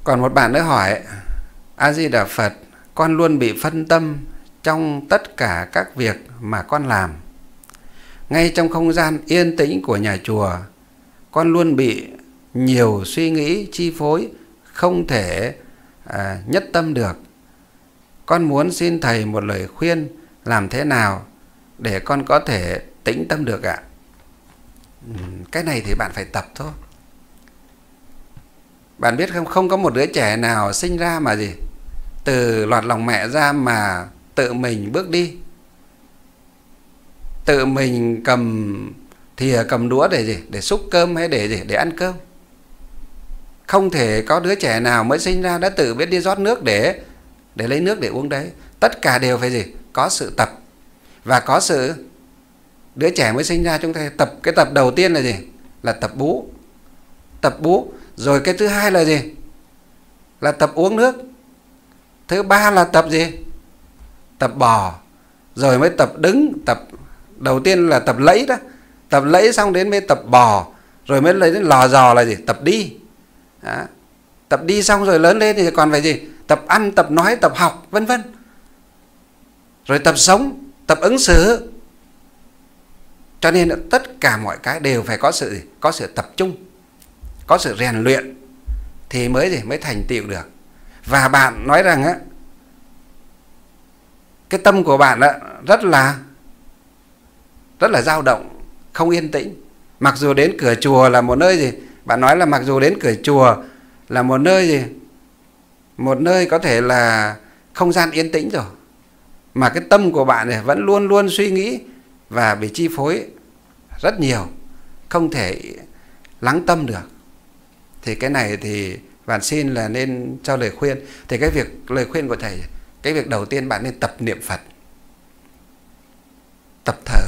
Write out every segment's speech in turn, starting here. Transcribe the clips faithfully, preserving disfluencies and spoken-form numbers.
Còn một bạn nữa hỏi: A Di Đà Phật, con luôn bị phân tâm trong tất cả các việc mà con làm. Ngay trong không gian yên tĩnh của nhà chùa, con luôn bị nhiều suy nghĩ chi phối, không thể à, nhất tâm được. Con muốn xin Thầy một lời khuyên làm thế nào để con có thể tĩnh tâm được ạ? Cái này thì bạn phải tập thôi. Bạn biết không, không có một đứa trẻ nào sinh ra mà gì từ lọt lòng mẹ ra mà tự mình bước đi, tự mình cầm thìa cầm đũa để gì, để xúc cơm hay để gì, để ăn cơm. Không thể có đứa trẻ nào mới sinh ra đã tự biết đi rót nước để để lấy nước để uống đấy. Tất cả đều phải gì, có sự tập. Và có sự, đứa trẻ mới sinh ra chúng ta tập, cái tập đầu tiên là gì, là tập bú. Tập bú. Rồi cái thứ hai là gì, là tập uống nước. Thứ ba là tập gì, tập bò. Rồi mới tập đứng. Tập đầu tiên là tập lẫy đó. Tập lẫy xong đến mới tập bò. Rồi mới lấy đến lò giò là gì, tập đi đó. Tập đi xong rồi lớn lên thì còn phải gì, tập ăn, tập nói, tập học, vân vân. Rồi tập sống, tập ứng xử. Cho nên tất cả mọi cái đều phải có sự gì? Có sự tập trung, có sự rèn luyện thì mới gì, mới thành tựu được. Và bạn nói rằng á, cái tâm của bạn á, rất là rất là dao động, không yên tĩnh. Mặc dù đến cửa chùa là một nơi gì, bạn nói là mặc dù đến cửa chùa là một nơi gì, một nơi có thể là không gian yên tĩnh rồi, mà cái tâm của bạn này vẫn luôn luôn suy nghĩ và bị chi phối rất nhiều, không thể lắng tâm được. Thì cái này thì bạn xin là nên cho lời khuyên. Thì cái việc, lời khuyên của Thầy, cái việc đầu tiên bạn nên tập niệm Phật, tập thở.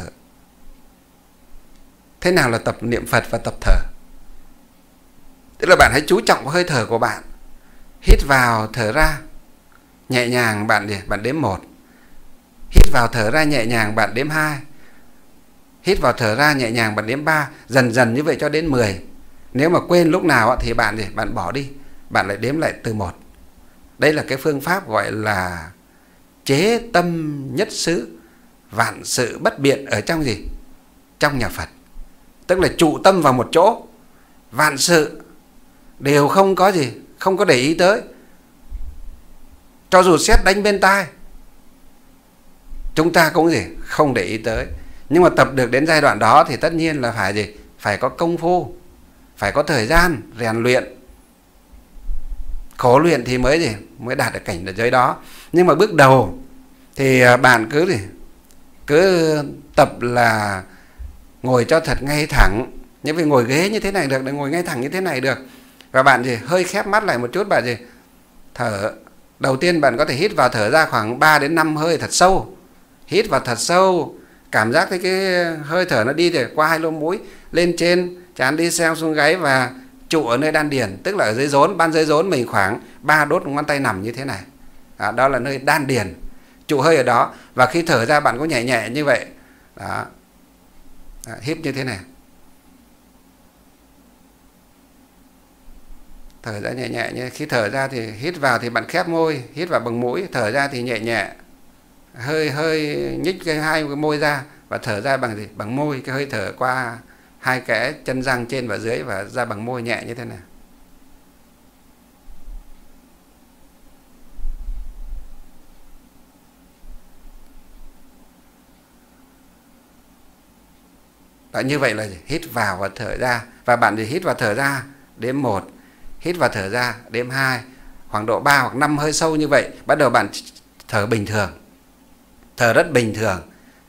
Thế nào là tập niệm Phật và tập thở? Tức là bạn hãy chú trọng vào hơi thở của bạn. Hít vào thở ra nhẹ nhàng, bạn gì? Bạn đếm một. Hít vào thở ra nhẹ nhàng, bạn đếm hai. Hít vào thở ra nhẹ nhàng, bạn đếm ba. Dần dần như vậy cho đến mười. Nếu mà quên lúc nào thì bạn gì? Bạn bỏ đi, bạn lại đếm lại từ một. Đây là cái phương pháp gọi là chế tâm nhất xứ, vạn sự bất biện ở trong gì? Trong nhà Phật. Tức là trụ tâm vào một chỗ, vạn sự đều không có gì, không có để ý tới. Cho dù sét đánh bên tai, chúng ta cũng gì, không để ý tới. Nhưng mà tập được đến giai đoạn đó thì tất nhiên là phải gì, phải có công phu, phải có thời gian rèn luyện, khổ luyện thì mới gì, mới đạt được cảnh ở dưới đó. Nhưng mà bước đầu thì bạn cứ gì, cứ tập là ngồi cho thật ngay thẳng. Nhưng vì ngồi ghế như thế này được, để ngồi ngay thẳng như thế này được. Và bạn gì, hơi khép mắt lại một chút, bạn gì, thở. Đầu tiên bạn có thể hít vào thở ra khoảng ba đến năm hơi thật sâu. Hít vào thật sâu, cảm giác thấy cái hơi thở nó đi thì qua hai lỗ mũi, lên trên trán, đi xeo xuống gáy và trụ ở nơi đan điền. Tức là ở dưới rốn, ban dưới rốn mình khoảng ba đốt ngón tay nằm như thế này. Đó, đó là nơi đan điền. Trụ hơi ở đó. Và khi thở ra bạn có nhẹ nhẹ như vậy. Đó. Đó, hít như thế này. Thở ra nhẹ nhẹ nhé. Khi thở ra thì hít vào thì bạn khép môi, hít vào bằng mũi, thở ra thì nhẹ nhẹ. Hơi hơi nhích cái hai cái môi ra và thở ra bằng gì? Bằng môi, cái hơi thở qua hai cái chân răng trên và dưới và ra bằng môi nhẹ như thế này. Đó, như vậy là hít vào và thở ra. Và bạn thì hít vào thở ra đếm một, hít vào thở ra đếm hai, khoảng độ ba hoặc năm hơi sâu như vậy. Bắt đầu bạn thở bình thường, thở rất bình thường.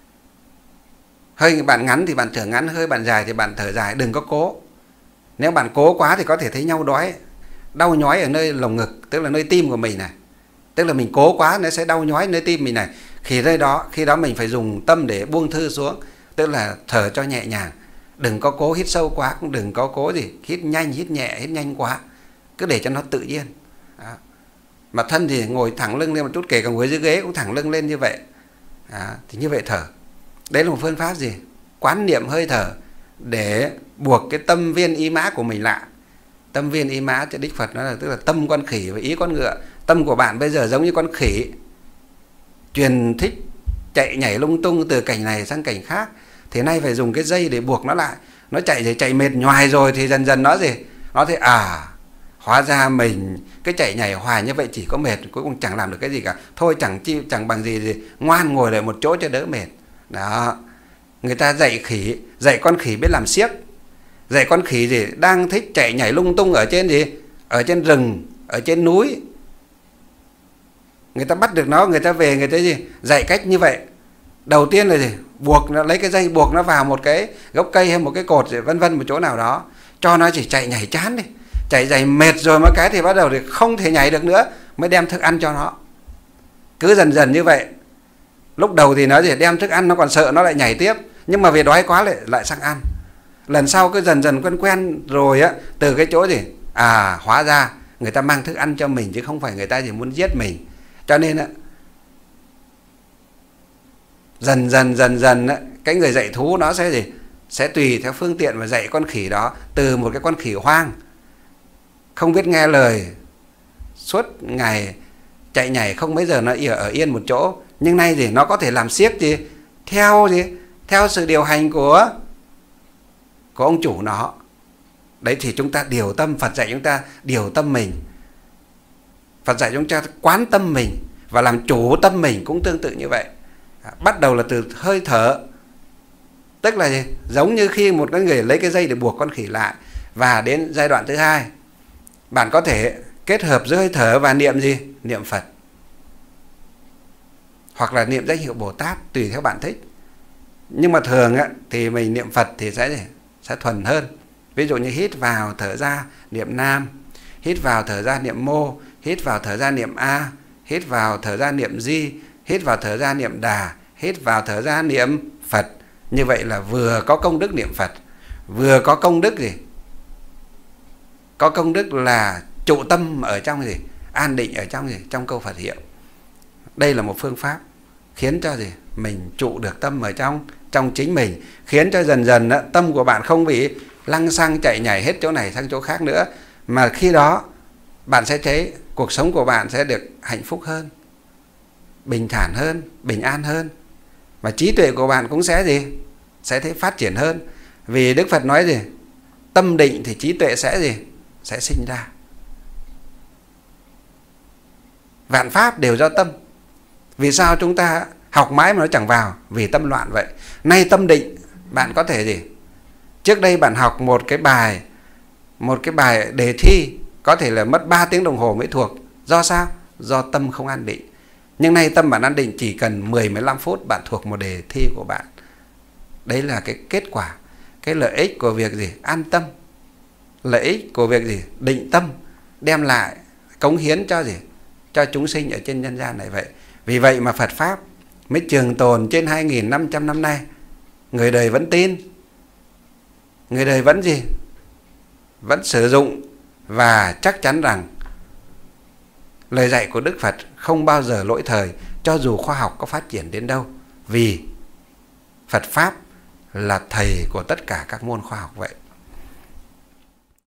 Hơi bạn ngắn thì bạn thở ngắn, hơi bạn dài thì bạn thở dài, đừng có cố. Nếu bạn cố quá thì có thể thấy nhau đói, đau nhói ở nơi lồng ngực, tức là nơi tim của mình này. Tức là mình cố quá nó sẽ đau nhói nơi tim mình này. Khi nơi đó, khi đó mình phải dùng tâm để buông thư xuống, tức là thở cho nhẹ nhàng. Đừng có cố hít sâu quá, cũng đừng có cố gì hít nhanh, hít nhẹ, hít nhanh quá. Cứ để cho nó tự nhiên. Đó. Mà thân thì ngồi thẳng lưng lên một chút, kể cả ngồi dưới ghế cũng thẳng lưng lên như vậy. Đó. Thì như vậy thở. Đấy là một phương pháp gì? Quán niệm hơi thở để buộc cái tâm viên ý mã của mình lại. Tâm viên ý mã, chứ Đức Phật nói là tức là tâm con khỉ và ý con ngựa. Tâm của bạn bây giờ giống như con khỉ, truyền thích chạy nhảy lung tung từ cảnh này sang cảnh khác. Thì nay phải dùng cái dây để buộc nó lại. Nó chạy rồi chạy mệt nhoài rồi thì dần dần nó gì? Nó thấy à, hóa ra mình cái chạy nhảy hoài như vậy chỉ có mệt, cuối cùng chẳng làm được cái gì cả. Thôi chẳng chi chẳng bằng gì gì ngoan ngồi lại một chỗ cho đỡ mệt. Đó. Người ta dạy khỉ, dạy con khỉ biết làm xiếc. Dạy con khỉ gì đang thích chạy nhảy lung tung ở trên gì? Ở trên rừng, ở trên núi. Người ta bắt được nó, người ta về người ta gì? Dạy cách như vậy. Đầu tiên là gì? Buộc nó, lấy cái dây buộc nó vào một cái gốc cây hay một cái cột gì, vân vân một chỗ nào đó, cho nó chỉ chạy nhảy chán đi. Chạy dày mệt rồi một cái thì bắt đầu thì không thể nhảy được nữa, mới đem thức ăn cho nó. Cứ dần dần như vậy. Lúc đầu thì nó gì? Đem thức ăn nó còn sợ nó lại nhảy tiếp, nhưng mà vì đói quá lại lại sang ăn. Lần sau cứ dần dần quen quen rồi á, từ cái chỗ gì? À, hóa ra người ta mang thức ăn cho mình chứ không phải người ta chỉ muốn giết mình. Cho nên á, dần dần dần dần á, cái người dạy thú nó sẽ gì? Sẽ tùy theo phương tiện mà dạy con khỉ đó. Từ một cái con khỉ hoang, không biết nghe lời, suốt ngày chạy nhảy không mấy giờ nó ở yên một chỗ, nhưng nay gì? Nó có thể làm xiếc gì? Theo gì? Theo sự điều hành của của ông chủ nó. Đấy thì chúng ta điều tâm. Phật dạy chúng ta điều tâm mình. Phật dạy chúng ta quán tâm mình và làm chủ tâm mình cũng tương tự như vậy. Bắt đầu là từ hơi thở. Tức là gì? Giống như khi một người lấy cái dây để buộc con khỉ lại. Và đến giai đoạn thứ hai, bạn có thể kết hợp giữa hơi thở và niệm gì? Niệm Phật. Hoặc là niệm danh hiệu Bồ Tát, tùy theo bạn thích. Nhưng mà thường á, thì mình niệm Phật thì sẽ, sẽ thuần hơn. Ví dụ như hít vào thở ra niệm Nam, hít vào thở ra niệm Mô, hít vào thở ra niệm A, hít vào thở ra niệm Di, hít vào thở ra niệm Đà, hít vào thở ra niệm Phật. Như vậy là vừa có công đức niệm Phật, vừa có công đức gì? Có công đức là trụ tâm ở trong gì? An định ở trong gì? Trong câu Phật hiệu. Đây là một phương pháp khiến cho gì? Mình trụ được tâm ở trong trong chính mình, khiến cho dần dần đó, tâm của bạn không bị lăng xăng chạy nhảy hết chỗ này sang chỗ khác nữa, mà khi đó bạn sẽ thấy cuộc sống của bạn sẽ được hạnh phúc hơn, bình thản hơn, bình an hơn, và trí tuệ của bạn cũng sẽ gì? Sẽ thấy phát triển hơn. Vì Đức Phật nói gì? Tâm định thì trí tuệ sẽ gì? Sẽ sinh ra. Vạn pháp đều do tâm. Vì sao chúng ta học mãi mà nó chẳng vào? Vì tâm loạn vậy. Nay tâm định, bạn có thể gì? Trước đây bạn học một cái bài, một cái bài đề thi có thể là mất ba tiếng đồng hồ mới thuộc. Do sao? Do tâm không an định. Nhưng nay tâm bạn an định, chỉ cần mười đến mười lăm phút bạn thuộc một đề thi của bạn. Đấy là cái kết quả, cái lợi ích của việc gì? An tâm. Lợi ích của việc gì? Định tâm, đem lại cống hiến cho gì? Cho chúng sinh ở trên nhân gian này vậy. Vì vậy mà Phật Pháp mới trường tồn trên hai nghìn năm trăm năm nay. Người đời vẫn tin, người đời vẫn gì? Vẫn sử dụng, và chắc chắn rằng lời dạy của Đức Phật không bao giờ lỗi thời, cho dù khoa học có phát triển đến đâu. Vì Phật Pháp là thầy của tất cả các môn khoa học vậy.